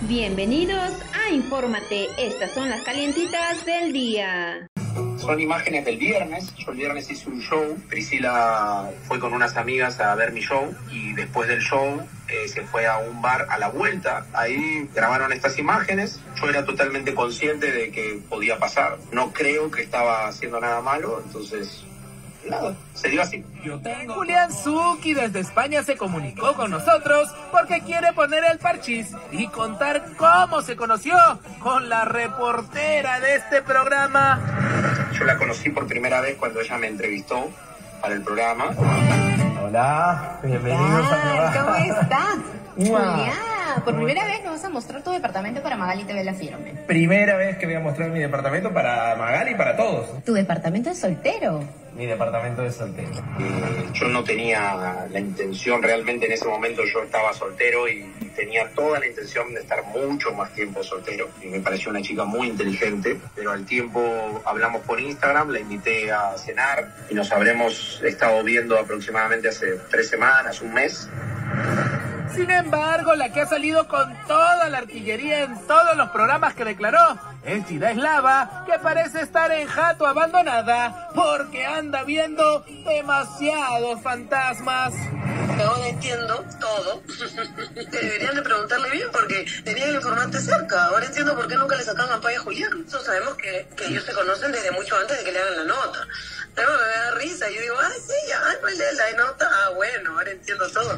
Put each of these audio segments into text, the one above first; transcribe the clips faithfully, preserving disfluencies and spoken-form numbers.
Bienvenidos a Infórmate, estas son las calientitas del día. Son imágenes del viernes. Yo el viernes hice un show. Priscila fue con unas amigas a ver mi show y después del show eh, se fue a un bar a la vuelta. Ahí grabaron estas imágenes. Yo era totalmente consciente de que podía pasar. No creo que estaba haciendo nada malo, entonces nada, se dio así. Julián Zucchi desde España se comunicó con nosotros porque quiere poner el parchís y contar cómo se conoció con la reportera de este programa. Yo la conocí por primera vez cuando ella me entrevistó para el programa. Hola, bienvenidos a mi hogar. ¿Cómo estás? Mua. Julián, por primera vez nos vas a mostrar tu departamento para Magali T V La Firme. Primera vez que voy a mostrar mi departamento para Magali y para todos. Tu departamento es soltero. Mi departamento de soltero. Eh, yo no tenía la intención, realmente en ese momento yo estaba soltero y tenía toda la intención de estar mucho más tiempo soltero. Y me pareció una chica muy inteligente, pero al tiempo hablamos por Instagram, la invité a cenar y nos habremos estado viendo aproximadamente hace tres semanas, un mes. Sin embargo, la que ha salido con toda la artillería en todos los programas que declaró es Gida Eslava, que parece estar en jato abandonada porque anda viendo demasiados fantasmas. Ahora entiendo todo. Deberían de preguntarle bien porque tenía el informante cerca. Ahora entiendo por qué nunca le sacan ampalla a Julián. Nosotros sabemos que, que ellos se conocen desde mucho antes de que le hagan la nota. Pero me da risa. Yo digo, ay, sí, ya, pues le la nota. Ah, bueno, ahora entiendo todo.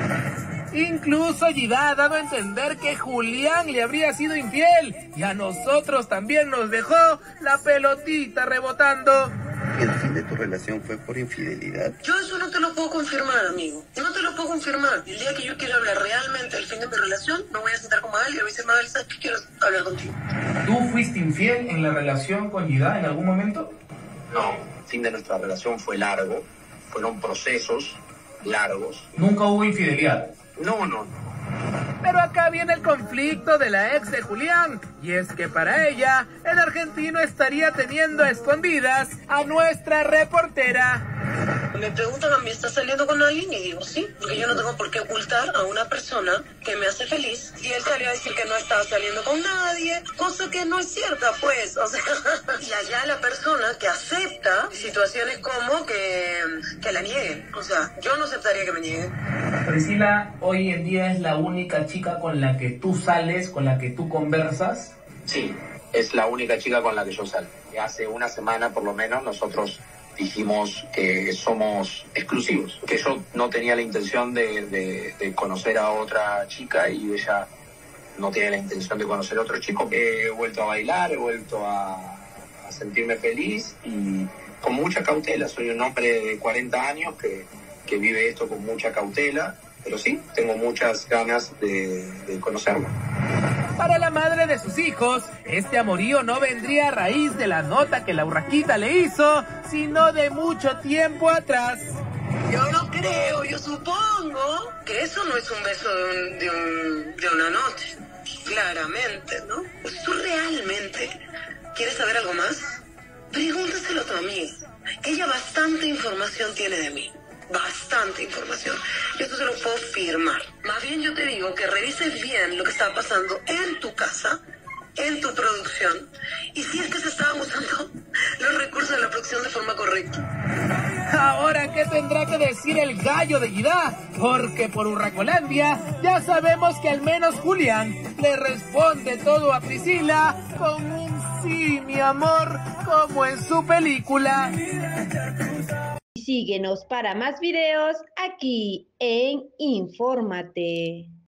Incluso Gida ha dado a entender que Julián le habría sido infiel y a nosotros también nos dejó la pelotita rebotando. ¿El fin de tu relación fue por infidelidad? Yo eso no te lo puedo confirmar, amigo. No te lo puedo confirmar. El día que yo quiera hablar realmente del fin de mi relación, me voy a sentar con Magali y le voy a decir, Magali, ¿sabes qué? Quiero hablar contigo. ¿Tú fuiste infiel en la relación con Gida en algún momento? No, el fin de nuestra relación fue largo, fueron procesos largos. Nunca hubo infidelidad. No, no, no. Pero acá viene el conflicto de la ex de Julián, y es que para ella, el argentino estaría teniendo a escondidas a nuestra reportera. Me preguntan a mí, ¿estás saliendo con alguien? Y digo, sí, porque yo no tengo por qué ocultar a una persona que me hace feliz. Y él salió a decir que no estaba saliendo con nadie, cosa que no es cierta, pues. O sea, y allá la persona que acepta situaciones como que, que la nieguen. O sea, yo no aceptaría que me nieguen. Priscila, hoy en día es la única chica con la que tú sales, con la que tú conversas. Sí, es la única chica con la que yo salgo. Hace una semana por lo menos nosotros dijimos que somos exclusivos, que yo no tenía la intención de, de, de conocer a otra chica y ella no tiene la intención de conocer a otro chico. He vuelto a bailar, he vuelto a, a sentirme feliz y con mucha cautela. Soy un hombre de cuarenta años que, que vive esto con mucha cautela, pero sí, tengo muchas ganas de, de conocerlo. Para la madre de sus hijos, este amorío no vendría a raíz de la nota que la urraquita le hizo, sino de mucho tiempo atrás. Yo no creo, yo supongo que eso no es un beso de, un, de, un, de una noche, claramente, ¿no? ¿Tú realmente quieres saber algo más? Pregúntaselo a tu amiga, que ella bastante información tiene de mí. Bastante información. Yo esto se lo puedo firmar. Más bien yo te digo que revises bien lo que está pasando en tu casa, en tu producción, y si es que se estaban usando los recursos de la producción de forma correcta. Ahora, ¿qué tendrá que decir el gallo de Gida? Porque por Urracolandia ya sabemos que al menos Julián le responde todo a Priscila con un sí, mi amor, como en su película. Síguenos para más videos aquí en Infórmate.